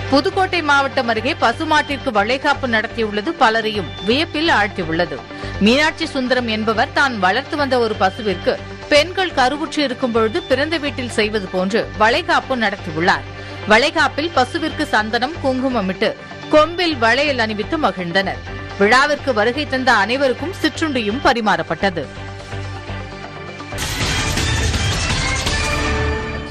புதுக்கோட்டை மாவட்டம் அருகே பசுமாட்டிற்கு வளைகாப்பு நடத்தியுள்ளது பலரையும் வியப்பில் ஆழ்த்தியுள்ளது. மீனாட்சி சுந்தரம் என்பவர் தான் வளர்த்து வந்த ஒரு பசுவிற்கு பெண்கள் கருவுற்று இருக்கும் பொழுது பிறந்த வீட்டில் செய்வது போன்று வளைகாப்பு நடத்தியுள்ளார். வளைகாப்பில் பசுவிற்கு சந்தனம், குங்குமமிட்டு கொம்பில் வளையல் அணிவித்து மகிழ்ந்தனர். விழாவிற்கு வருகை தந்த அனைவருக்கும் சிற்றுண்டியும் பரிமாறப்பட்டது.